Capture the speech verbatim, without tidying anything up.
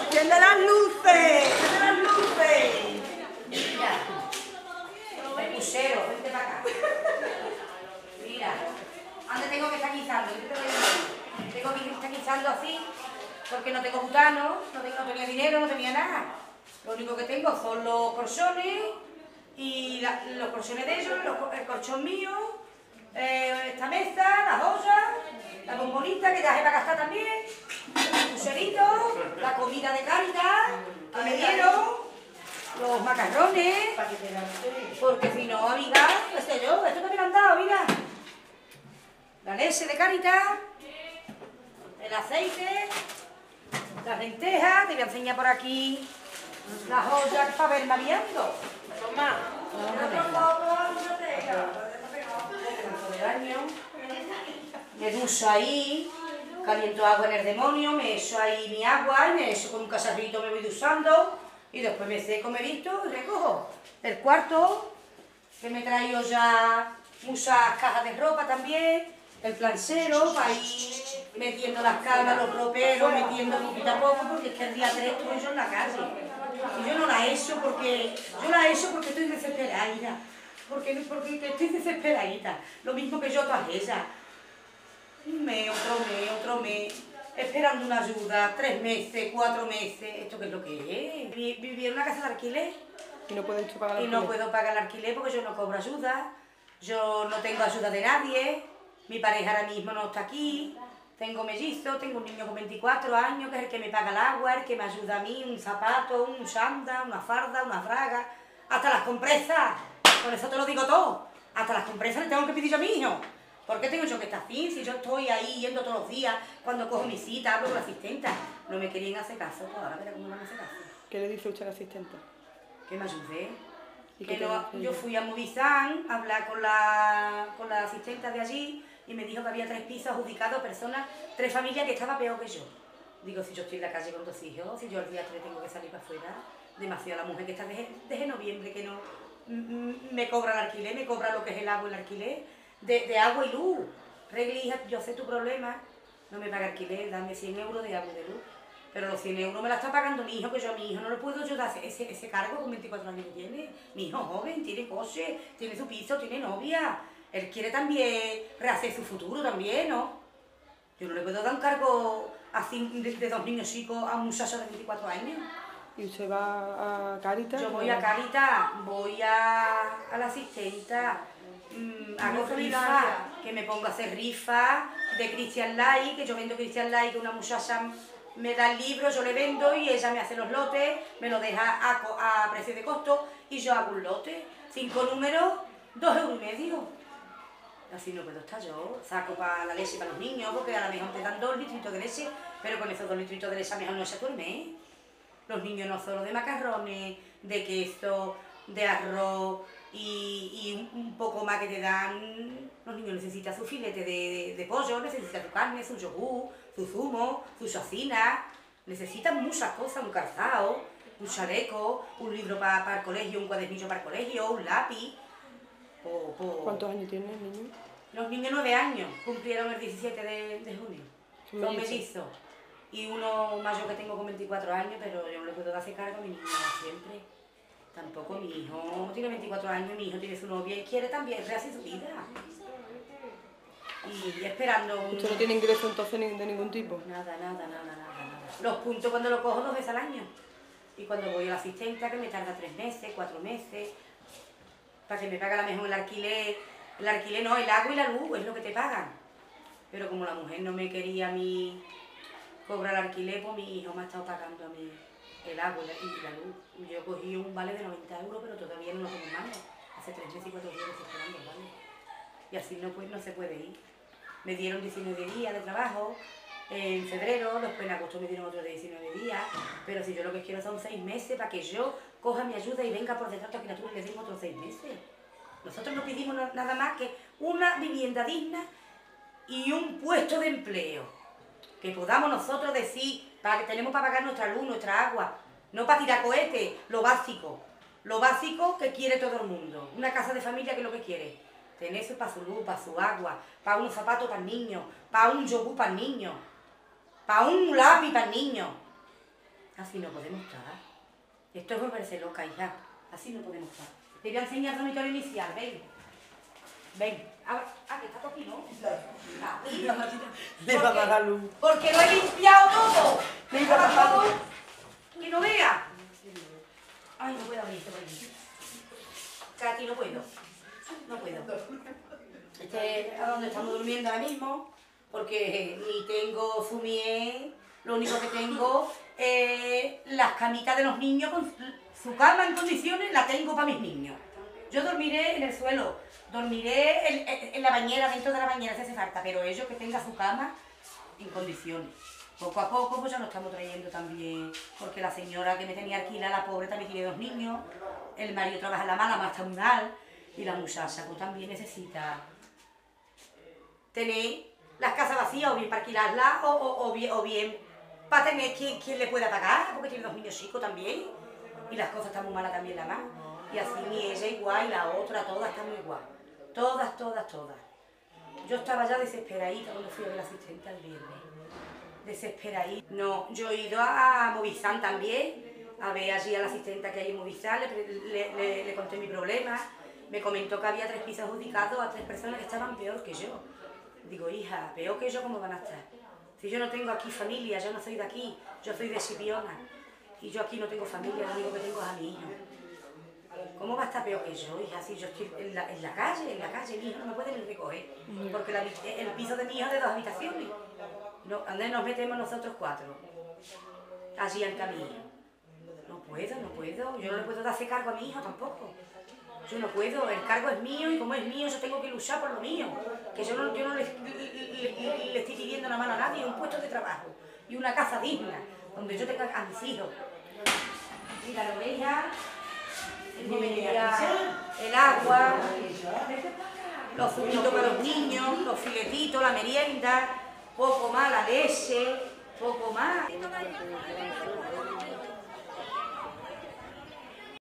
¡Enciende las luces! ¡Enciende las luces! Mira, el pusero, vente para acá. Mira, antes tengo que estar guisando, yo te voy a decir. Tengo que estar guisando así, porque no tengo butano, no, tengo, no tenía dinero, no tenía nada. Lo único que tengo son los colchones y la, los colchones de ellos, los, el colchón mío, eh, esta mesa, las ollas, la bombonita que traje para gastar también, el pucherito, la comida de Cáritas que me dieron, los macarrones, porque si no, amiga, qué sé yo, esto también me han dado, mira. La leche de Cáritas, el aceite, las lentejas, te voy a enseñar por aquí las ollas para ver mareando. Toma. Me ducho ahí, caliento agua en el demonio, me echo ahí mi agua y me echo con un cacharrito, me voy duchando y después me seco, me visto y recojo. El cuarto, que me traigo ya muchas cajas de ropa también, el planchero para ir metiendo las camas, los roperos, metiendo poquito a poco, porque es que el día tres estoy yo en la calle. Y yo no la he hecho porque, yo la he hecho porque estoy desesperadita, porque, porque estoy desesperadita, lo mismo que yo todas ellas. Un mes, otro mes, otro mes, esperando una ayuda, tres meses, cuatro meses, ¿esto qué es lo que es? Viví en una casa de alquiler Y no puedes pagar el y no alquiler. puedo pagar el alquiler porque yo no cobro ayuda, yo no tengo ayuda de nadie, mi pareja ahora mismo no está aquí, tengo mellizos, tengo un niño con veinticuatro años que es el que me paga el agua, el que me ayuda a mí, un zapato, un chándal, una farda, una braga, hasta las compresas, con eso te lo digo todo, hasta las compresas le tengo que pedir yo a mi hijo. ¿Por qué tengo yo que estar así? Si yo estoy ahí yendo todos los días, cuando cojo mi cita, hablo con la asistenta. No me querían hacer caso, pues ahora verá cómo me van a hacer caso. ¿Qué le dice usted al asistente? Que me ayude. ¿Y Que qué te no, dice yo ella? fui a Movizán a hablar con la, con la asistenta de allí y me dijo que había tres pisos adjudicados a personas, tres familias que estaban peor que yo. Digo, si yo estoy en la calle con dos hijos, si yo el día tres tengo que salir para afuera, demasiado la mujer que está desde, desde noviembre, que no mm, me cobra el alquiler, me cobra lo que es el agua y el alquiler, de, de agua y luz. Regli, hija, yo sé tu problema, no me paga alquiler, dame cien euros de agua y de luz. Pero los cien euros me la está pagando mi hijo, que yo a mi hijo no le puedo ayudar ese, ese cargo con veinticuatro años que tiene. Mi hijo joven, tiene coche, tiene su piso, tiene novia. Él quiere también rehacer su futuro también, ¿no? Yo no le puedo dar un cargo así de, de dos niños chicos a un muchacho de veinticuatro años. ¿Y usted va a Cáritas? Yo voy a Cáritas, voy a, a la asistenta, mmm, hago rifas, que me pongo a hacer rifas de Christian Light, que yo vendo Christian Light, que una muchacha me da el libro, yo le vendo y ella me hace los lotes, me lo deja a, a precio de costo y yo hago un lote, cinco números, dos euros y medio. Así no puedo estar yo, saco para la leche para los niños, porque a lo mejor te dan dos litritos de leche, pero con esos dos litritos de leche a lo mejor no se duerme. Los niños no solo de macarrones, de queso, de arroz y, y un poco más que te dan. Los niños necesitan su filete de, de, de pollo, necesitan su carne, su yogur, su zumo, su chocina, necesitan muchas cosas, un calzado, un chaleco, un libro para, para el colegio, un cuadernillo para el colegio, un lápiz. Po, po. ¿Cuántos años tiene el niño? Los niños nueve años, cumplieron el diecisiete de, de junio. Son Son mellizos. mellizos. Y uno mayor que tengo con veinticuatro años, pero yo no le puedo dar cargo a mi niño siempre. Tampoco mi hijo tiene veinticuatro años, mi hijo tiene su novia y quiere también rehacer su vida. Y esperando un... ¿Usted no tiene ingreso entonces ni- de ningún tipo? Nada, nada, nada, nada, nada. Los puntos cuando los cojo dos veces al año. Y cuando voy a la asistenta, que me tarda tres meses, cuatro meses, para que me pague a lo mejor el alquiler. El alquiler no, el agua y la luz es lo que te pagan. Pero como la mujer no me quería a mí cobrar el alquiler, pues mi hijo me ha estado pagando a mí el agua y la, y la luz. Yo cogí un vale de noventa euros, pero todavía no lo tengo en mano. Hace tres meses y cuatro días que estoy esperando el vale. Y así no, pues, no se puede ir. Me dieron diecinueve días de trabajo en febrero, después en agosto me dieron otros de diecinueve días, pero si yo lo que quiero son seis meses para que yo coja mi ayuda y venga por detrás de la criatura y le den otros seis meses. Nosotros no pedimos nada más que una vivienda digna y un puesto de empleo. Que podamos nosotros decir, para que tenemos para pagar nuestra luz, nuestra agua, no para tirar cohetes, lo básico. Lo básico que quiere todo el mundo. Una casa de familia que es lo que quiere. Tener eso para su luz, para su agua, para unos zapatos para el niño, para un yogur para el niño, para un lápiz para el niño. Así no podemos estar. Esto es volverse loca, hija. Así no podemos estar. Te voy a enseñar el dormitorio inicial, ven. Ven. Ah, ah, que está aquí, ¿no? Ah, Le va a dar luz. porque lo he limpiado todo. Me va todo. Que no vea. Ay, no puedo abrir, por aquí. Katy, no puedo. No puedo. Este es a donde estamos durmiendo ahora mismo, porque ni tengo fumier, lo único que tengo es las camitas de los niños, con su cama en condiciones la tengo para mis niños. Yo dormiré en el suelo, dormiré en, en, en la bañera, dentro de la bañera si hace falta, pero ellos que tengan su cama en condiciones. Poco a poco pues ya lo estamos trayendo también, porque la señora que me tenía alquila, la pobre, también tiene dos niños, el marido trabaja en la mala, más está mal, y la muchacha pues también necesita tener las casas vacías, o bien para alquilarlas, o, o, o bien, o bien para tener quien, quien le pueda pagar, porque tiene dos niños chicos también, y las cosas están muy malas también la más, y así ni ella igual, y la otra, todas están igual, todas, todas, todas. Yo estaba ya desesperadita cuando fui a ver la asistente el viernes, desesperadita. No, yo he ido a Movistar también, a ver allí a la asistente que hay en Movistar, le, le, le, le conté mi problema, me comentó que había tres pisos adjudicados a tres personas que estaban peor que yo. Digo, hija, peor que yo, ¿cómo van a estar? Si yo no tengo aquí familia, yo no soy de aquí, yo soy de Sipiona, y yo aquí no tengo familia, lo único que tengo es a mi hijo. ¿Cómo va a estar peor que yo, hija? Si yo estoy en la, en la calle, en la calle, mi hijo no me puede ni recoger, porque la, el piso de mi hijo es de dos habitaciones. No, ¿dónde nos metemos nosotros cuatro? Allí en camino. No puedo, no puedo, yo no le puedo dar ese cargo a mi hijo tampoco. Yo no puedo, el cargo es mío y como es mío yo tengo que luchar por lo mío. Que yo no, yo no le, le, le, le estoy pidiendo la mano a nadie, un puesto de trabajo y una casa digna, donde yo tenga a mis hijos. Mira, la oveja, el agua, los zumitos para los niños, los filetitos, la merienda, poco más la leche, poco más.